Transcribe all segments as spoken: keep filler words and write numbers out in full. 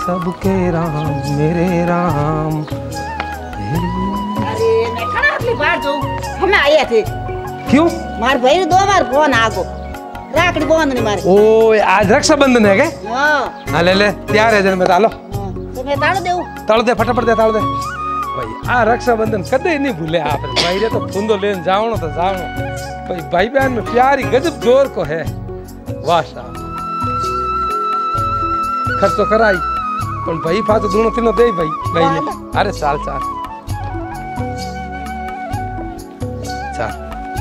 सबके राम मेरे राम। अरे मैं खड़ा अगली बार जो हम आए थे। क्यों? मार भाई दो बार फोन आगो राखड़ी बंद नहीं मारे। ओ आज रक्षाबंधन है क्या? हाँ हाँ ले ले तैयार है जन में डालो। तो मैं ताड़ देऊं? ताड़ दे फटाफट दे ताड़ दे भाई। आ रक्षाबंधन कदे नहीं भूले आप भाई रे। तो फुंदो लेन जावणो तो जावणो भाई। भाई बहन में प्यार ही गजब जोर को है। वाह साहब खर्च तो कराई पण भाई फा तो दोनों तीनों दे भाई भाई ने। अरे साल साल चाल।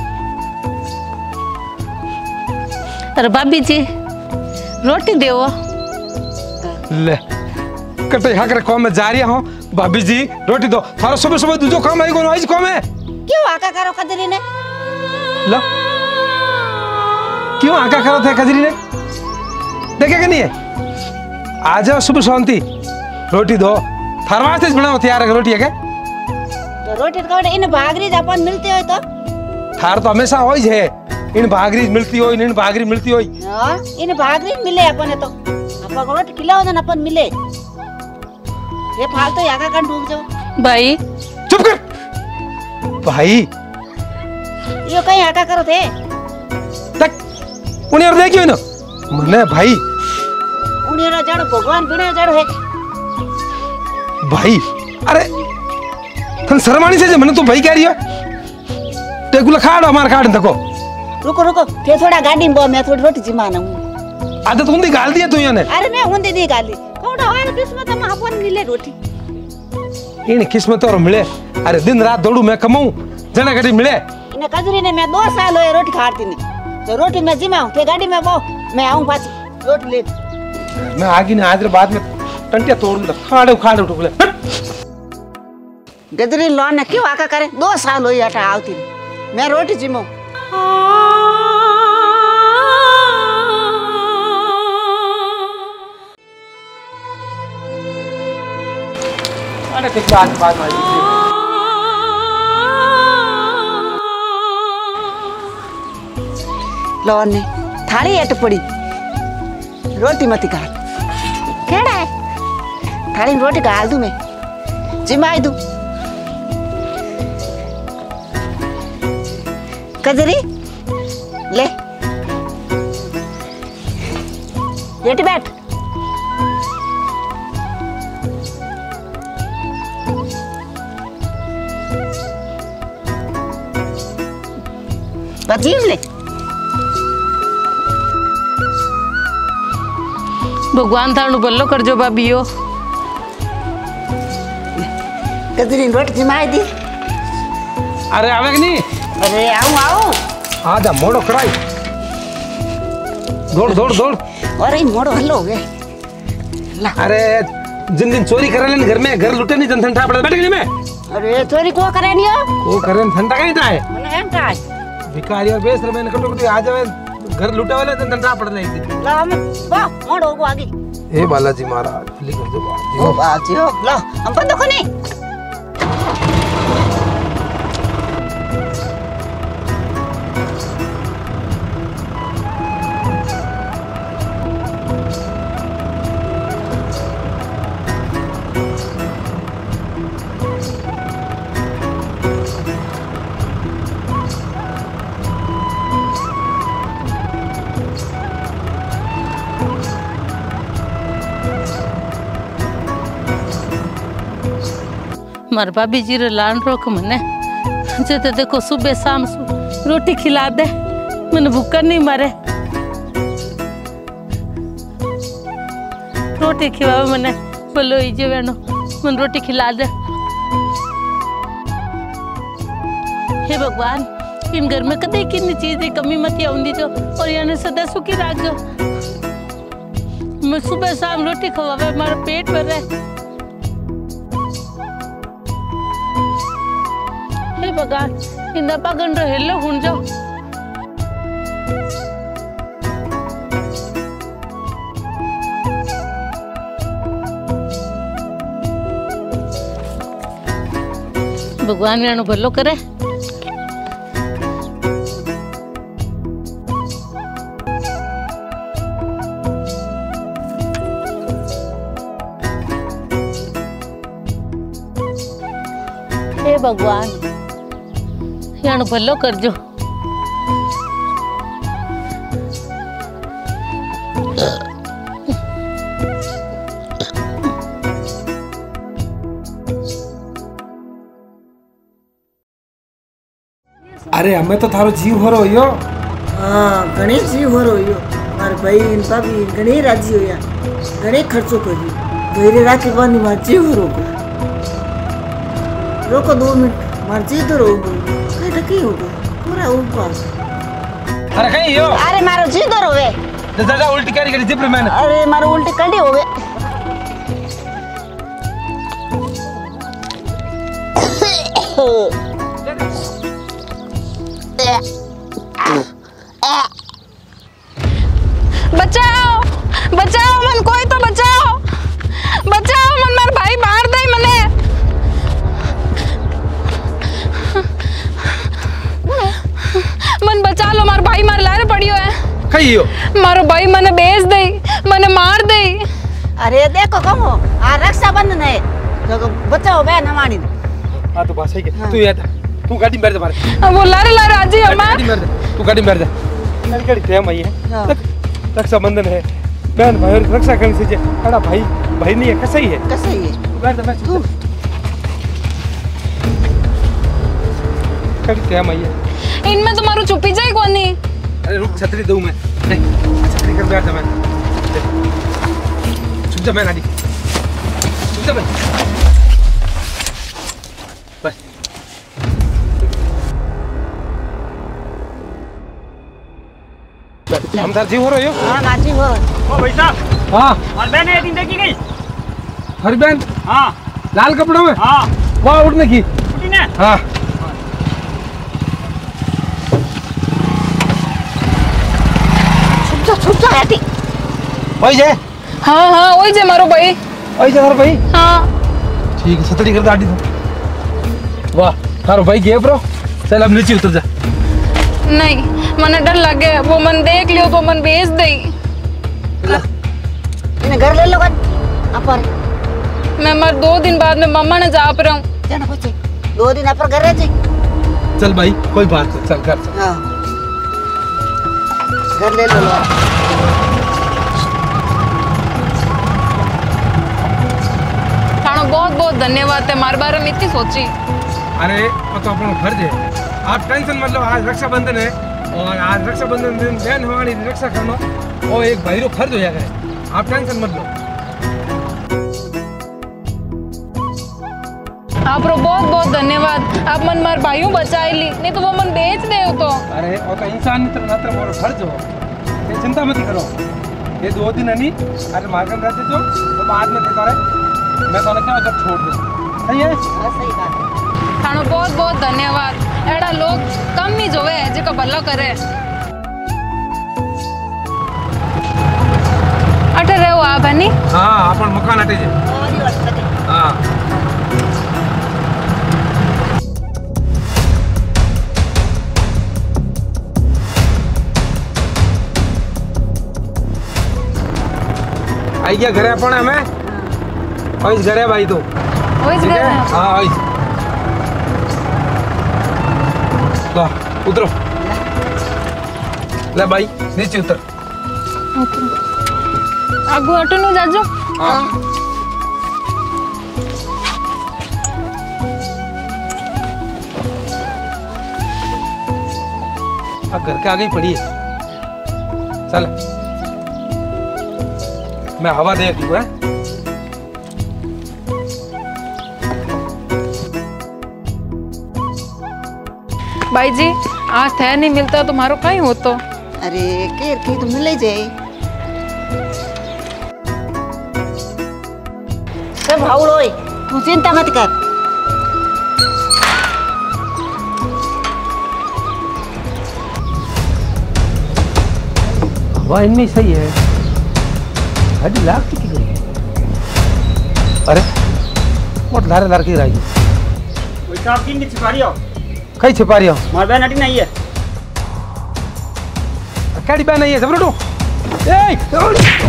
अरे भाभी जी रोटी देवो। ले कटे यहाँ करे कौन में जा रही हूँ भाभी जी रोटी दो। थारा सुबह सुबह दूजो काम है कौन आज कौन है? क्यों आका करो कजरी ने? लो क्यों आका करो थे कजरी ने? देखे कि नहीं है? आ जाओ सुबह शांति रोटी दो। थारा वास्ते बनाओ तैयार है रोटी है क्या? तो रोटी तो कौन इन भागरी जापान मिलती हो तो? थार तो हमेशा हो ही है इन भागरी मिलती हो इन भागरी मिलती हो। हाँ इन भागरी मिले अपन तो अपन रोटी खिलाओ ना अपन मिले। ये फालतू तो याका कन डूब जाओ। भाई चुप कर भाई। यो कहीं आका करो थे तक उन्हें और देखियो ना मने भाई। उन्हें ना जड़ भगवान बिना जड़ है भाई। अरे थन शर्मानी से मने तो भाई कह रही है टेकुला खाड़ हमार खाड़ देखो। रुको रुको फिर थोड़ा गाड़ी में मैं थोड़ी रोटी जिमाना हूँ। आदत हुंदी गाल दिया तू याने। अरे मैं हुंदी दी गाली कोड़ा और किस्मत में अपन मिले रोटी। इन किस्मत और मिले। अरे दिन रात दौड़ू मैं कमाऊं जना गाड़ी मिले। इन्हें कजरी ने मैं दो साल हुए रोटी खाती नहीं तो रोटी मैं जिमाऊं ते गाड़ी में वो मैं आऊं पाछी रोटी ले। मैं आगे ना आज बाद में टंटिया तोड़ दूंगा खाड़े खाड़े उठले। गजरी लौन क्यों आका करे दो साल हुई अटा आवती मैं रोटी जिमाऊं। अरे देख आज बात आई लौन ने थाली एट पड़ी रोटी मत गाल केड़ा है थाली में रोटी गाल दूं मैं जिमाई दूं। कजरी ले बैठ बैठ। बजीम ले भगवान थानू भलो कर जो भाभी हो। कजरी रोटी जिमाई दी। अरे आवे कि नहीं? अरे आऊं आऊं आजा मोड़ो कराई दौड़ दौड़ दौड़। अरे मोड़ो हल्लो हो गए। अरे जिन दिन चोरी करे लेन घर में घर लुटे नहीं जन ठंडा पड़े बैठ गई मैं। अरे चोरी को करे नहीं हो वो करे ठंडा कहीं था है मने एम का भिखारी और बेस रहे कटो कटो आ जावे घर लुटा वाले जन ठंडा पड़ रही थी। ला हम वाह मोड़ो को आगे। हे बालाजी महाराज प्लीज कर दो बाजी। ओ बाजी हो ला हम बंद को नहीं। मार भाभी जी रे लान रोक मने जे तो देखो सुबह शाम रोटी खिला दे मैंने भूखा नहीं मारे। रोटी खिलावे मने बोलो इजे वेनो मन रोटी खिला दे। हे भगवान इन घर में कदे कितनी चीजें कमी मत आउंदी जो और याने सदा सुखी राख जो। मैं सुबह शाम रोटी खवावे मारा पेट भर रहे। हे भगवान इंदा पागन रहेलो हुन जाओ। भगवान यानो भलो करे। हे भगवान यान भलो करजो। अरे हमें तो थारो जीव हो रही हो। हाँ घणे जीव हो रही हो। मारे भाई इन भाभी घणे राजी हो या घणे खर्चो करी मेरे राखी बांधी मार जीव हो रोको रोको दो मिनट मार जी तो रोको कहीं टकी हो गया पूरा ऊपर। अरे कहीं हो। अरे मारो जी तो रोवे दादा उल्टी करी करी जिप मैंने। अरे मारो उल्टी कड़ी हो गए। बचाओ बचाओ मन कोई तो बचाओ बचाओ मन मार भाई मार दे मने। मन बचा लो मार भाई मार लारे पड़ियो है। कहीं हो। मारो भाई मने बेच दे मने मार दे। अरे देखो कम हो आ रक्षाबंधन है तो बचाओ बहन हमारी। हाँ तो बात सही है। तू याद तू गाड़ी में बैठ जा मारे। वो लारे लारे आजी अम्मा। गाड़ी में बैठ जा तू गाड़ी में बैठ जा। गाड़ी गाड़ी टाइम आई है रक्षाबंधन है बहन भाई रक्षा करने से बड़ा भाई भाई नहीं है कैसा ही है कैसा ही है तू बैठ जा मैं तू गाड़ी टाइम आई है। इनमें तुम्हारो चुपी जाए कोनी। अरे रुक छतरी दूं मैं छतरी कर बैठ जा मैं चुप जा मैं गाड़ी चुप जा मैं बस। हम तार जीव हो रहे हो। हाँ माची हो। ओ भाई साहब। हाँ और बहन है दिन देखी गई। हरी बहन। हाँ लाल कपड़ों में। हाँ वहाँ उठने की। उठी ना। हाँ छुप जा छुप जा हटी। वही है। हाँ हाँ वही जे मारो भाई। वही है हर भाई। हाँ ठीक है सतड़ी कर दे आटी तो। वाह थारो भाई गए ब्रो चल अब नीचे उतर जा। नहीं मने डर लगे वो मन देख लियो तो मन बेच दे। इन्हें घर ले लो कन अपर। मैं मर दो दिन बाद में मम्मा ने जा पर हूँ। जाना बच्चे दो दिन अपर घर रह जी। चल भाई कोई बात नहीं चल घर चल। हाँ घर ले लो लो। थानो बहुत बहुत धन्यवाद है मारे बारे में इतनी सोची। अरे वो तो अपना फर्ज है आप टेंशन मतलब आज रक्षाबंधन है और आज रक्षाबंधन दिन बहन हमारी रक्षा करना वो एक भाई रो फर्ज हो जाएगा आप टेंशन मत लो। आप रो बहुत बहुत धन्यवाद आप मन मार भाइयों बचाए ली नहीं तो वो मन बेच दे तो। अरे वो तो इंसान मित्र मात्र मोर फर्ज हो ये चिंता मत करो ये दो दिन है नहीं अरे मार्गन रहते जो तो बाद में देता रहे मैं तो क्या जब छोड़ दूँ सही है। हाँ सही बात है। थानो बहुत बहुत धन्यवाद एड़ा लोग कम ही जोवे है जिका भला करे। अटे रहो आप है नी। हाँ अपन मकान हटे जे। हाँ आई क्या घरे अपन हमें और इस घरे भाई तो वही ठीक घर है। है। हाँ आई ला उतरो ले भाई नीचे उतर। आगू अटो नु जाजो। हाँ अब घर के आगे ही पड़ी है चल मैं हवा दे दी है। भाई जी आज थे नहीं मिलता तो मारो कहीं हो तो। अरे केर की तो मिले जाए सब हाउड़ोय तू चिंता मत कर। हवा इनमें सही है गाड़ी लाख की गई अरे बहुत लारे लार की रही कोई साहब किन की छिपा रही हो। कहीं छिपा रही हो मार बहन हटी नहीं है। कैडी बहन नहीं है सब लूटो ए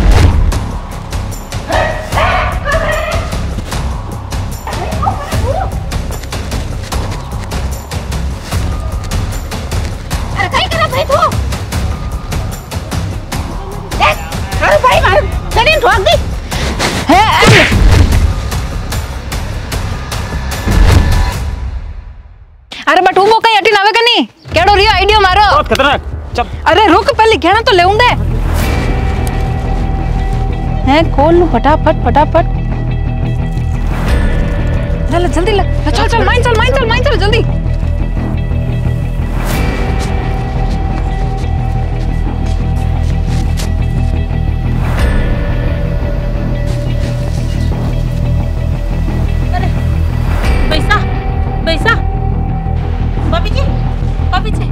आड़ो रियो आइडिया मारो बहुत खतरनाक। चल अरे रुक पहले घेना तो लेऊं दे हैं खोल लूं फटाफट फटाफट चल जल्दी ले चल चल माइन चल माइन चल माइन चल जल्दी पैसा पैसा भाभी जी भाभी जी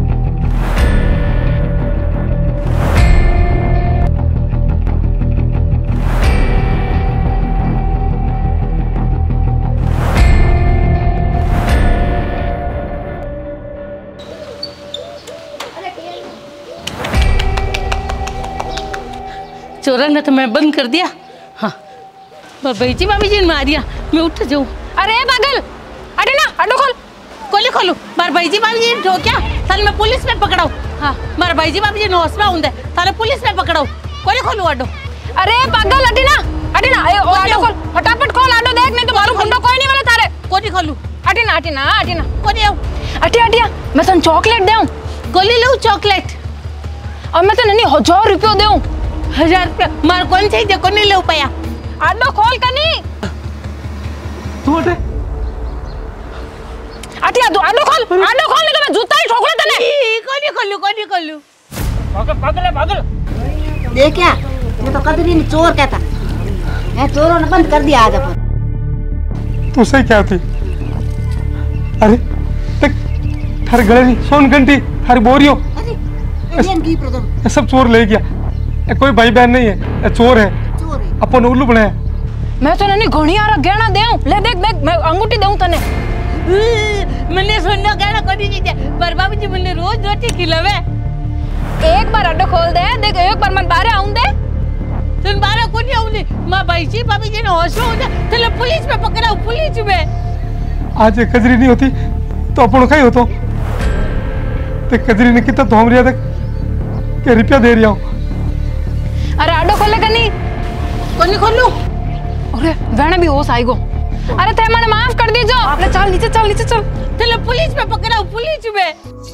चोरा ने तो मैं बंद कर दिया। हाँ पर भाई जी भाभी जी ने मारिया मैं उठ जाऊँ। अरे पागल अरे ना आडो खोल कोली खोलू मार भाई जी भाभी जी ने ठोक्या थाने मैं पुलिस में पकड़ाऊ। हाँ मार भाई जी भाभी जी ने हौसला हुंदे थाने पुलिस में पकड़ाऊ कोली खोलू आडो। अरे पागल अटी ना अटी ना ए, आडो खोल फटाफट खोल आडो देख नहीं तो मारो गुंडो कोई नहीं वाला थारे कोली खोलू अटी ना अटी ना अटी ना कोली आऊ अटी अटिया मैं तन चॉकलेट देऊं कोली लो चॉकलेट और मैं तन नहीं हजार रुपया देऊं हजार रुपया मार कौन चाहिए कौन नहीं ले पाया आडो खोल कनी तू हटे अटिया दो आडो खोल आडो खोल नहीं तो मैं जूता ही ठोक ले तने कोली खोलू कोली खोलू पागल पागल है पागल। देख क्या ये तो कदरी ने चोर कहता है चोरों ने बंद कर दिया आज अपन तू सही क्या थी अरे देख थारे गले नहीं सोन घंटी थारी बोरियो अरे इंडियन की प्रदम ये सब चोर ले गया ये कोई भाई बहन नहीं है ये चोर है चोर है अपन उल्लू बनाया मैं तो नहीं घणी आरा गहना देऊं ले देख देख मैं अंगूठी देऊं तने मैंने सुनना कहना कोनी चीज पर बाबू जी मैंने रोज रोटी खिलावे एक बार अड्डो खोल दे देख एक बार मन बाहर आऊं दे तुम बारह कोनी आऊंगी मां भाई जी भाभी जी ने हौसला होता चलो पुलिस में पकड़ाओ पुलिस में आज ये कजरी नहीं होती तो अपन कहीं होतो ते कजरी ने कितना तो हमरिया तक के रुपया दे रिया हूं अरे अड्डो खोले कनी कोनी खोलू अरे वेणे भी होश आईगो अरे ते मने माफ कर दीजो आपने चल नीचे चल नीचे चल चलो पुलिस में पकड़ाओ पुलिस में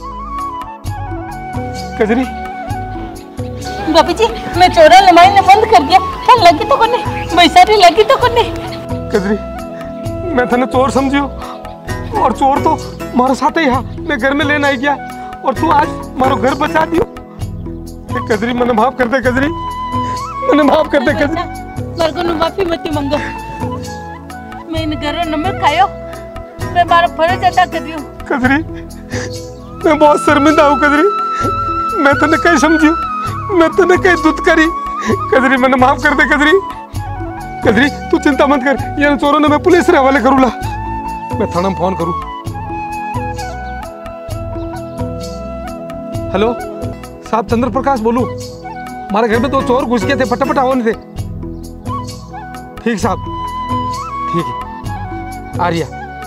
कजरी बाबी जी मैं चोरा लमाई ने बंद कर दिया तो लगी तो कोने बैसारी लगी तो कोने कजरी मैं थाने चोर समझियो और चोर तो मारो साथ ही हा मैं घर में लेने आई गया और तू आज मारो घर बचा दियो कजरी मैंने माफ कर दे कजरी मैंने माफ कर दे कजरी मेरे को माफी मत मांगो मैं इन घर नमक खायो मैं मारा फर्ज अदा कर रही हूं कजरी मैं बहुत शर्मिंदा हूँ कजरी मैं तने कहीं समझियो मैं तने कहीं दुध करी कजरी मैंने माफ कर दे कजरी कजरी तू चिंता मत कर ये चोरों ने मैं पुलिस रे हवाले करूला मैं थाना में फोन करूं हेलो साहब चंद्र प्रकाश बोलूं हमारे घर में दो चोर घुस गए थे फटाफट आओ नहीं थे ठीक साहब ठीक है आर्या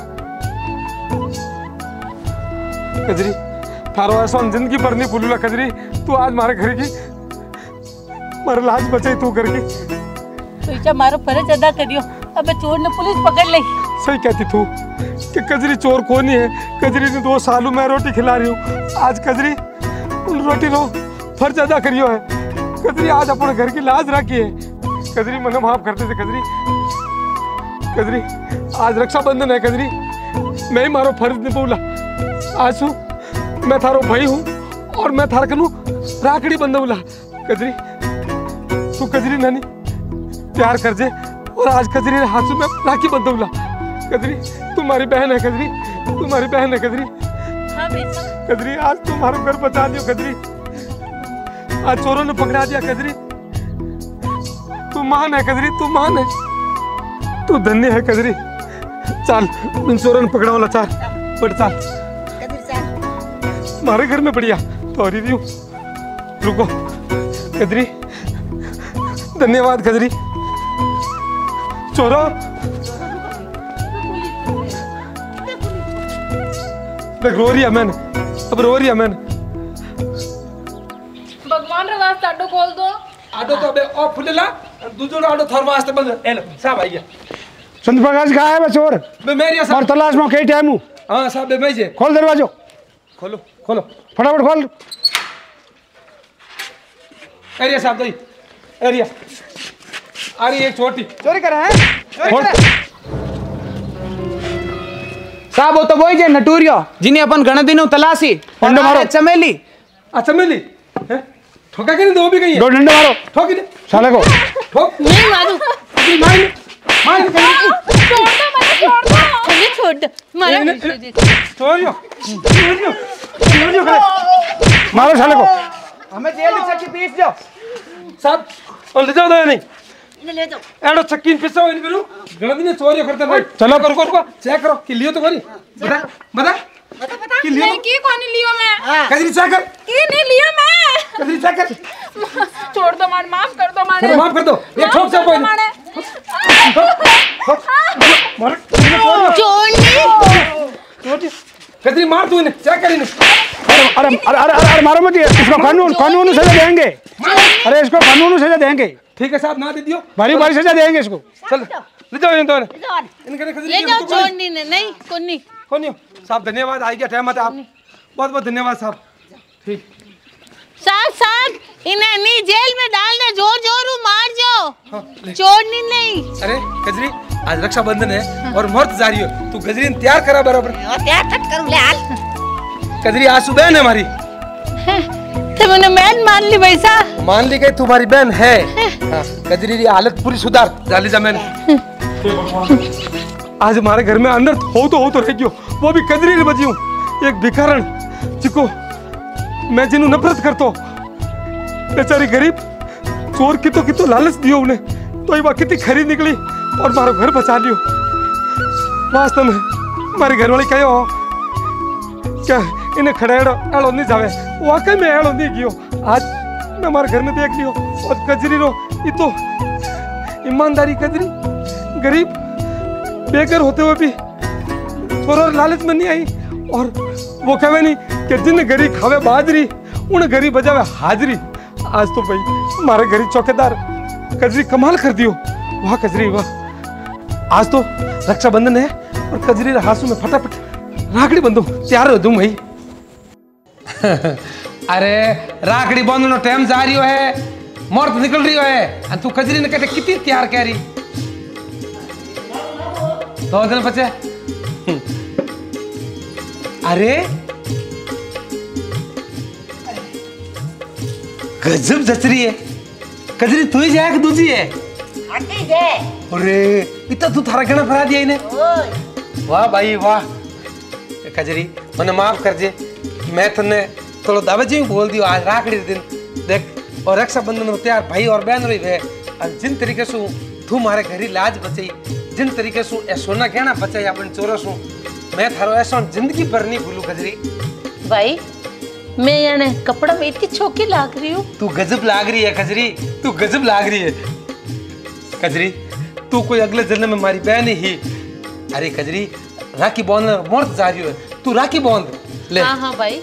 कजरी थारो ऐसा जिंदगी भर नहीं भूलूला कजरी तू आज मारे घर की मारे लाज बचाई तू करके पैसा मारो फर्ज अदा करियो अब चोर ने पुलिस पकड़ ली सही कहती तू कि कजरी चोर कौन ही है कजरी ने दो सालों में रोटी खिला रही हूँ आज कजरी उन रोटी रो फर्ज अदा करियो है कजरी आज अपने घर की लाज रखी है कजरी मने माफ करते थे कजरी कजरी आज रक्षाबंधन है कजरी मैं ही मारो फर्ज निभाऊला आंसू मैं थारो भाई हूँ और मैं थार कनु राखड़ी बंधौला कजरी तू कजरी नानी प्यार कर जे और आज कजरी ने हाथों में राखी बंधौला कजरी तुम्हारी बहन है कजरी तुम्हारी बहन है कजरी हाँ बेटा कजरी आज तुम्हारा घर बचा दियो कजरी आज चोरों ने पकड़ा दिया कजरी तू मान है कजरी तू मान है तू धन्य है कजरी चल इन चोरों ने पकड़ा वाला चार बट चल कदर चल हमारे घर में बढ़िया तो रिव्यू रुको कजरी धन्यवाद कजरी चोरो देख रो रही है मैंने अब रो रही है मैंने भगवान रे वास्ते आडो खोल दो आडो तो अबे ओ फुलेला दूसरो आडो थर वास्ते बंद ए लो साहब आ गया चंद्र प्रकाश कहाँ है बे चोर बे मेरी और तलाश में कई टाइम हूँ हां साहब बे मैं जे खोल दरवाजो खोलो खोलो फटाफट खोल। एरिया साहब दई एरिया आ रही एक छोटी चोरी करा है साहब। वो तो वही जे नटूरियो जिन्हें अपन घने दिनों तलाशी डंडो मारो चमेली। अच्छा चमेली हैं ठोका के नहीं दो भी गई है। दो डंडे मारो ठोक दे साले को। ठोक नहीं मारू मार मार छोड़ दो मुझे, छोड़ दो। मुझे छोड़ दो मारो छोड़ियो छोड़ियो छोड़ियो करे मारो साले को। हमें जेल में चक्की पीस दो साहब और ले जाओ दो नहीं ले जाओ एडो चक्की पिसो इन करू गलती ने चोरी करते भाई। चलो करो करो चेक करो कि लियो तो करी बता बता बता बता कि लियो नहीं की कौन लियो मैं कजरी चेक कर की नहीं लियो मैं। कजरी चेक कर छोड़ दो मान, माफ कर दो माने। चलो माफ कर दो ये ठोक से कोई माने। मार छोड़नी कजरी मार तू इन्हें चेक कर इन्हें। अरे अरे अरे अरे अरे मारो मत, इसको कानून कानून सजा देंगे। अरे इसको कानून सजा देंगे। ठीक है साहब ना दे दियो भारी भारी सजा देंगे इसको। चल ले जाओ इन दोनों इनके कजरी ले जाओ छोड़नी ने नहीं कोनी कौन साहब धन्यवाद आई गया टाइम आप बहुत बहुत धन्यवाद साहब। ठीक साहब साहब इन्हें नहीं जेल में डालने जोर जोर मार जाओ हाँ, ले। छोड़नी नहीं। अरे गजरी आज रक्षाबंधन है और मुहूर्त जारी हो तू गजरी ने तैयार करा बराबर तैयार तक करूं ले हाल। गजरी आज सुबह है हमारी तो मैंने मैन मान ली वैसा मान ली गई तुम्हारी बहन है। हाँ, गजरी की हालत पूरी सुधार जाली जा मैंने आज हमारे घर में अंदर हो तो हो तो रह गयो वो भी कजरी ने बजी हूँ एक भिखारण जिको मैं जिन्हों नफरत करतो बेचारी गरीब चोर कितो कितो लालच दियो उन्हें तो ये कितनी खरी निकली और मारो घर बचा लियो। वास्तव में हमारे घर वाले कहो क्या इन्हें खड़ेड़ो एड़ो नहीं जावे वाकई में एड़ो नहीं गियो। आज मैं हमारे घर में देख लियो और कजरी रो ये तो ईमानदारी कजरी गरीब बेघर होते हुए भी थोड़ा लालच में नहीं आई और वो कहे नहीं कि जिन घरी खावे बाजरी उन घरी बजावे हाजरी। आज तो भाई हमारे घरी चौकीदार कजरी कमाल कर दियो। वाह कजरी वाह आज तो रक्षाबंधन है और कजरी हासू में फटाफट राखड़ी बंधो तैयार हो दूं भाई। अरे राखड़ी बांधनो टाइम जा रही है मुहूर्त निकल रही है तू कजरी ने कहते कितनी तैयार कह रही दो दिन बचे। अरे गजब जच रही है कजरी तू ही जाए कि दूसरी है हटी दे अरे इतना तू थारा गहना फरा दिया इन्हें। वाह भाई वाह कजरी मने माफ कर जे मैं तने थोड़ा दावे जी बोल दियो आज राखड़ी दिन देख और रक्षाबंधन में तैयार भाई और बहन रही है और जिन तरीके से तू मारे घरी लाज बचाई जिन तरीके से ए सोना गहना बचाई अपन चोरा सु मैं थारो ऐसा जिंदगी भर नहीं भूलू कजरी। भाई मैं याने कपड़ा में इतनी छोकी लाग रही हूँ तू गजब लाग रही है कजरी तू गजब लाग रही है कजरी तू कोई अगले जन्म में हमारी बहन ही। अरे कजरी राखी बांधना मुहूर्त जा रही है तू राखी बांध ले। हाँ हाँ भाई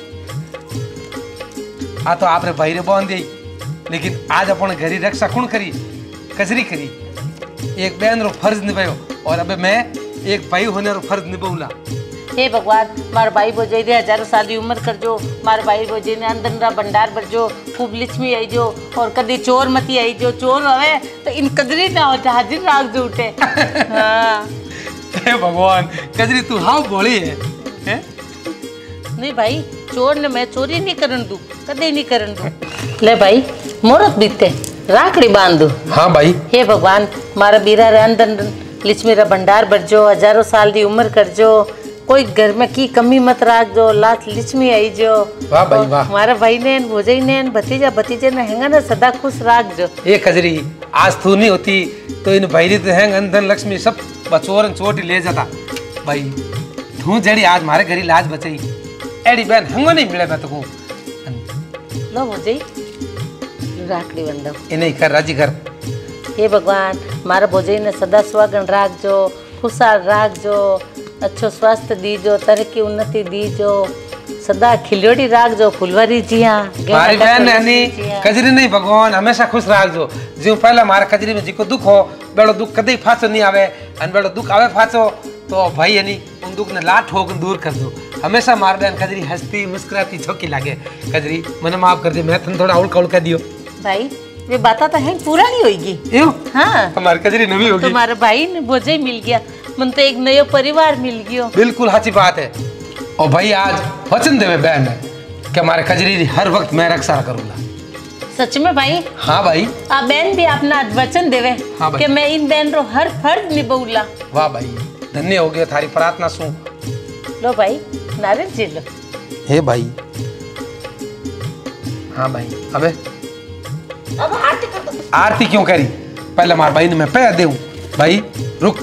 आ तो आपने भाई रे बांध दी लेकिन आज अपन घरी रक्षा कौन करी कजरी करी एक बहन रो फर्ज निभायो और अबे मैं एक भाई होने रो फर्ज निभाऊला। हे भगवान मारे भाई बोझे दे हजारों साल की उम्र कर जो मारे भाई बोझे ने अंदर ना भंडार भर जो खूब लिक्ष्मी आई जो और कदी चोर मती आई जो चोर हवे तो इन कजरी ना हो हाजिर राख जो उठे। हाँ हे भगवान कजरी तू हाउ बोली है, है? नहीं भाई चोर ने मैं चोरी नहीं करन दूं कदे नहीं करन दूं। ले भाई मुहूर्त बीते राखड़ी बांध दो। हाँ भाई हे भगवान मारा बीरा रे अंदर लिक्ष्मी रा भंडार भर जो हजारों साल की उम्र कर जो कोई घर में की कमी मत राख जो लात लिक्ष्मी आई जो। वाह भाई वाह हमारा भाई ने भोजई ने भतीजा भतीजे ने हैंगा ना सदा खुश राख जो। ये कजरी आज तू नहीं होती तो इन भाई तो हैंग अंधन लक्ष्मी सब बचोरन चोटी ले जाता भाई तू जड़ी आज मारे घरी लाज बचाई एडी बहन हंगो नहीं मिले मैं तो कहूं लो भोजई राखड़ी बंधो इन्हें कर राजी कर। हे भगवान मारा भोजई ने सदा सुहागन राख जो खुशहाल राख जो अच्छो स्वास्थ्य दीजो तरक्की उन्नति दीजो सदा खिलोड़ी राख जो फुलवारी जिया मारी बहन नहीं कजरी नहीं भगवान हमेशा खुश राख जो जो पहला मारा कजरी में जिको दुख हो बेड़ो दुख कदे फाचो नहीं आवे अन बेड़ो दुख आवे फाचो तो भाई यानी उन दुख ने लाठ ठोक दूर कर दो हमेशा मार बहन कजरी हंसती मुस्कुराती छोकी लागे। कजरी मने माफ कर दे, मैं तन थोड़ा उल्का उल्का दियो। भाई वे बात तो है पुरानी होगी। यो हाँ हमारी कजरी नवी होगी। तुम्हारे भाई ने बोझे मिल गया, मन तो एक नया परिवार मिल गयो। बिल्कुल अच्छी बात है। और भाई आज वचन देवे बहन कि हमारे कजरी हर वक्त मैं रक्षा करूंगा। सच में भाई? हाँ भाई। आ बहन भी अपना वचन देवे हाँ कि मैं इन बहन रो हर फर्ज निभाऊला। वाह भाई, धन्य हो गया थारी प्रार्थना सुन। लो भाई नारियल जी लो। हे भाई। हाँ भाई अबे अब आरती कर दो। आरती क्यों करी? पहले मार भाई ने मैं पैर दूं। भाई रुक,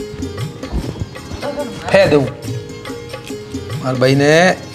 पैर दूं। मार भाई ने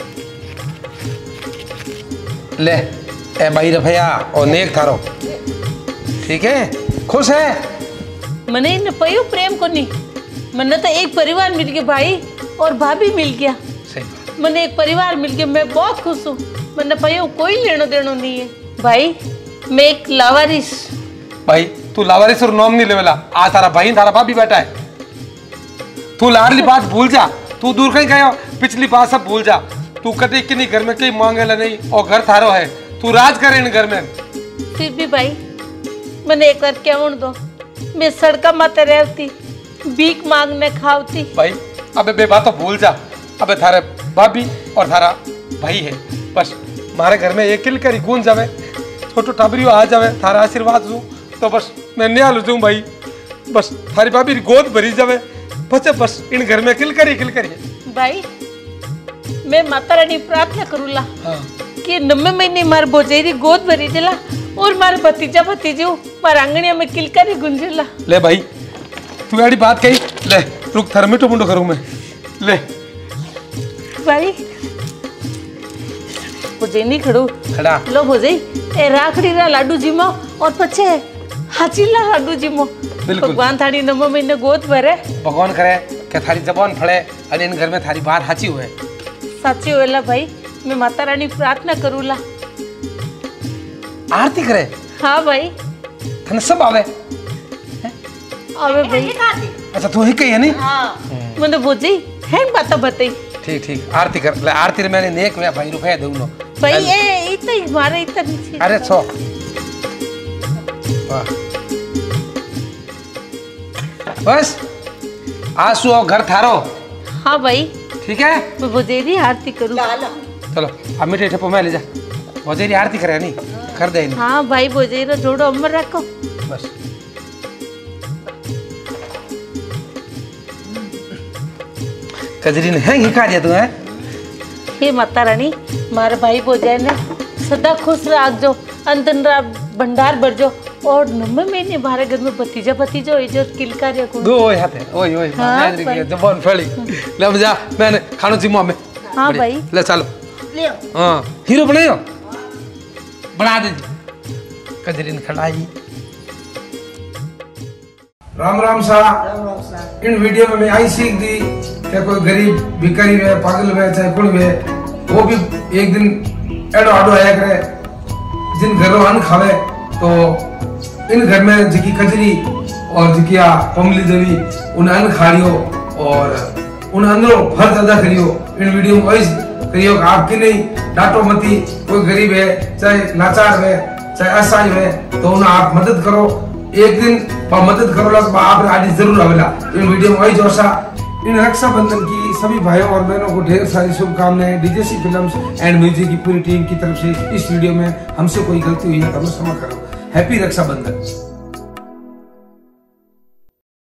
ले ए भाई रफया और नेक थारो, ठीक है? खुश है? मने इन पयो प्रेम को नहीं, मने तो एक परिवार मिल गया भाई और भाभी मिल गया। सही बात। मने एक परिवार मिल गया, मैं बहुत खुश हूँ। मने पयो कोई लेनो देनो नहीं है भाई। मैं एक लावारिस। भाई तू लावारिस और नॉम नहीं लेवेला। आ तारा भाई तारा भाभी बैठा है। तू लाडली बात भूल जा, तू दूर कहीं गया पिछली बात सब भूल जा। तू कभी कि नहीं घर में कहीं मांगेला नहीं और घर थारो है, तू राज करे इन घर में। फिर भी भाई मैंने एक बार क्या दो, मैं सड़का मत रहती, भीख मांगने खावती। भाई अबे बे बात तो भूल जा। अबे थारे भाभी और थारा भाई है, बस हमारे घर में एक किल करी गूंज जावे, छोटो टाबरियो आ जावे, थारा आशीर्वाद दूं तो बस मैं न्याल जाऊं भाई। बस थारी भाभी गोद भरी जावे, बस बस इन घर में किल करी किल करी। भाई मैं माता रानी प्रार्थना करूला हाँ। कि नब्बे महीने मार बोझेरी गोद भरी जला और मार भतीजा भतीजू मार आंगनिया में किलकारी गुंजला। ले भाई तू ऐडी बात कही, ले रुक थारा मिठो मुंडो करूं मैं। ले भाई बोझे नहीं खड़ू खड़ा लो बोझे ए राखड़ी रा लाडू जीमो और पछे हाचीला लाडू जीमो। बिल्कुल। भगवान थारी नब्बे महीने गोद भरे, भगवान करे कि थारी जबान फड़े और इन घर में थारी बात हाची हुए। साची होएला भाई, मैं माता रानी प्रार्थना करूला। आरती करे? हाँ भाई थने सब आवे? आवे भाई। अच्छा तू ही कही है नहीं? हाँ मैंने बोझी है बात बताई। ठीक ठीक आरती कर ले। आरती रे मैंने नेक में भाई रुपया दूं नो भाई ए इतना ही मारे इतना नीचे। अरे छो वाह बस आंसू और घर थारो। हाँ भाई ठीक है मैं बोझेरी आरती करूँ। चलो अब मीठे ठप्पो में ले जा, बोझेरी आरती करे नहीं कर दे नहीं। हाँ भाई बोझेरा जोड़ो अमर रखो बस कजरी ने है हिका दिया तू है। हे माता रानी मारे भाई बोझे ने सदा खुश राख जो, अंतन रा भंडार भर जो और नम्मे महीने बारह घर में भतीजा भतीजा हो जो किलकारिया को दो ओए हाथे ओए ओए हाँ, मैं भाई। के जबान फड़ी ले अब जा मैंने खानो जिम्मा में। हाँ बढ़िया। भाई ले चलो ले हाँ हीरो बनायो बना दे कजरी ने खड़ाई। राम राम सा। इन वीडियो में मैं आई सीख दी कि कोई गरीब भिखारी वे पागल वे चाहे कुण वे वो भी एक दिन एडो आडो आया करे जिन घरों अन्न खावे तो इन घर में जिकी कजरी और जिकिया पमली देवी उन अन्न खाड़ियो और उन अंदरों फर्ज अदा करियो। इन वीडियो में वही करियो कि आपकी नहीं डांटो मती, कोई गरीब है चाहे लाचार है चाहे असहाय है तो उन्हें आप मदद करो। एक दिन मदद करो लग आप आदि जरूर आवेला। इन वीडियो में वही जोशा। इन रक्षाबंधन की सभी भाइयों और बहनों को ढेर सारी शुभकामनाएं डीजेसी फिल्म्स एंड म्यूजिक की पूरी टीम की तरफ से। इस वीडियो में हमसे कोई गलती हुई है तो हमें क्षमा करो। हैप्पी रक्षाबंधन।